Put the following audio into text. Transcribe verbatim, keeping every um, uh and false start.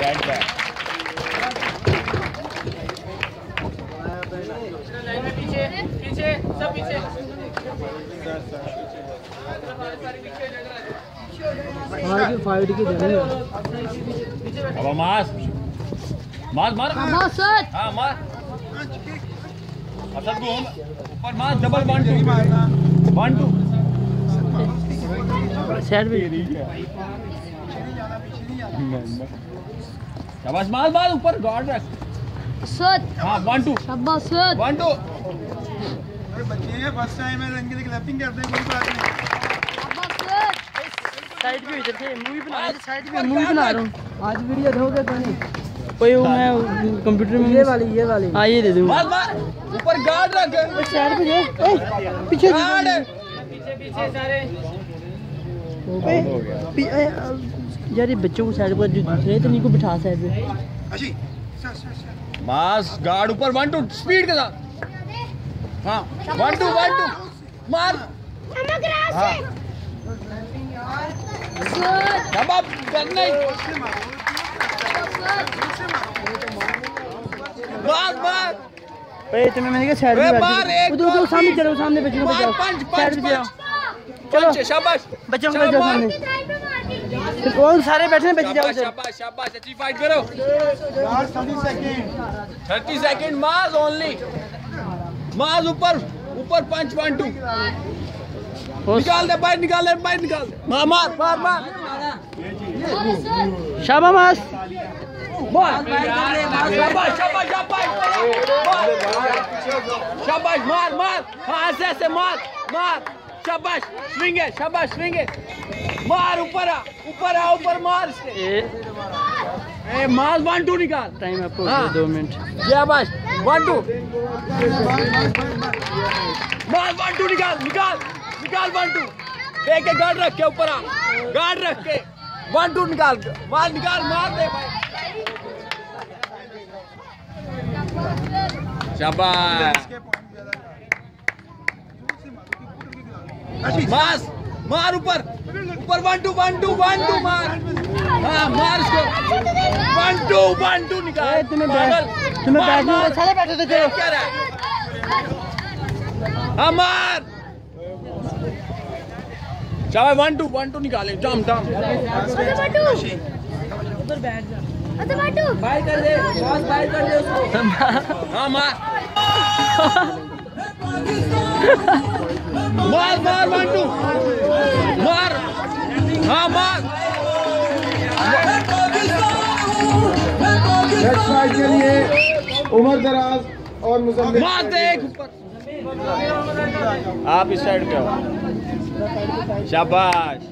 Get back. पीछे पीछे सब पीछे। आगे फाइट की जगह अब मास मास मार मास सर हाँ मार असद को ऊपर मास double one two one two side पे शाबाश मास मास ऊपर गार्ड रख सर हाँ वन टू शाबाश सर वन टू बच्चे हैं फर्स्ट टाइम है इनके लिए क्लैपिंग करते हैं कोई बात नहीं। शाबाश सर साइड पे इधर से मूवी बना रहा हूं साइड पे मूवी बना रहा हूं आज वीडियो दोगे तो नहीं कोई वो मैं कंप्यूटर में ये वाली ये वाली हां ये दे दूंगा मास मास ऊपर गार्ड रख साइड पे जे पीछे गार्ड पीछे पीछे सारे। यार ये बच्चों को साइड पर जो दूसरे तो इनको बिठा साइड पे मास गार्ड ऊपर वन टू स्पीड के साथ हाँ वन टू वन टू मार हाँ अब आप करने मार मार ए तुम्हें मैंने कहा साइड पे मार एक उधर उधर सामने चलो सामने बच्चों को मार बचाओ पंच साइड पंच पे जाओ चलो शाबाश बच्चों को बचाओ सामने कौन सारे बैठे हैं बच्चे जाओ शाबाश शाबाश शाबाश अच्छी फाइट करो थर्टी सेकंड मास ओनली मास ऊपर ऊपर पंच वन टू निकाल दे बाहर निकाल दे बाहर निकाल दे मार मार मार मार शाबाश मार शाबाश शाबाश शाबाश शाबाश मार मार हाँ ऐसे ऐसे मार मार शाबाश स्विंग है शाबाश स्विंग है मार ऊपर आ ऊपर आ ऊपर मार इसके ए मार वन टू निकाल टाइम आपको हाँ। दो मिनट शाबाश वन टू मार वन टू निकाल निकाल निकाल वन टू देख के गार्ड रख के ऊपर आ गार्ड रख के वन टू निकाल मार निकाल मार दे भाई शाबाश मार मार ऊपर ऊपर one two one two one two मार हाँ मार इसको वन टू वन टू निकाल तुम्हें बैठ तुम्हें बैठने सारे बैठे थे चलो क्या रहा है हाँ मार शाबाश वन टू वन टू निकाले जम जम उधर बैठ जा बाय कर दे बॉस बाय कर दे उसको हाँ मार मार मार वन टू मार हाँ मार नेक्स्ट फाइट के लिए उमर दराज और मुजम्मिल मार दे एक ऊपर आप इस साइड पे आओ शाबाश